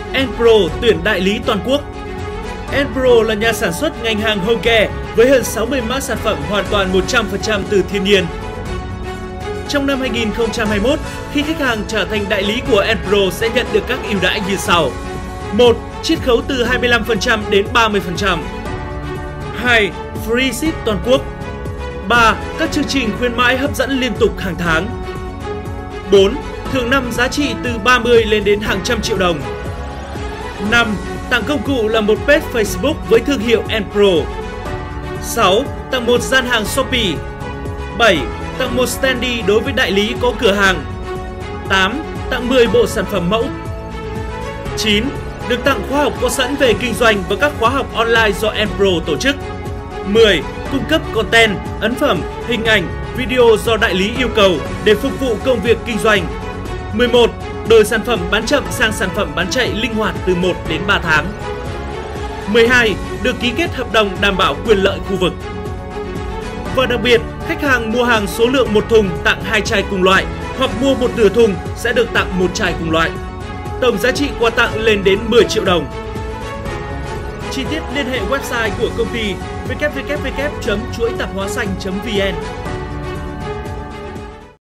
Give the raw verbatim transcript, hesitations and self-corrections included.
Enpro tuyển đại lý toàn quốc. Enpro là nhà sản xuất ngành hàng home care với hơn sáu mươi mã sản phẩm hoàn toàn một trăm phần trăm từ thiên nhiên. Trong năm hai nghìn không trăm hai mươi mốt, khi khách hàng trở thành đại lý của Enpro sẽ nhận được các ưu đãi như sau. một. Chiết khấu từ hai mươi lăm phần trăm đến ba mươi phần trăm. hai. Free ship toàn quốc. ba. Các chương trình khuyến mãi hấp dẫn liên tục hàng tháng. bốn. Thưởng năm giá trị từ ba mươi lên đến hàng trăm triệu đồng. năm. Tặng công cụ là một page Facebook với thương hiệu Enpro. sáu. Tặng một gian hàng Shopee. bảy. Tặng một standee đối với đại lý có cửa hàng. tám. Tặng mười bộ sản phẩm mẫu. chín. Được tặng khóa học có sẵn về kinh doanh và các khóa học online do Enpro tổ chức. mười. Cung cấp content, ấn phẩm, hình ảnh, video do đại lý yêu cầu để phục vụ công việc kinh doanh. mười một. Đổi sản phẩm bán chậm sang sản phẩm bán chạy linh hoạt từ một đến ba tháng. mười hai. Được ký kết hợp đồng đảm bảo quyền lợi khu vực. Và đặc biệt, khách hàng mua hàng số lượng một thùng tặng hai chai cùng loại hoặc mua một nửa thùng sẽ được tặng một chai cùng loại. Tổng giá trị quà tặng lên đến mười triệu đồng. Chi tiết liên hệ website của công ty w w w chấm chuỗi tạp hóa xanh chấm v n.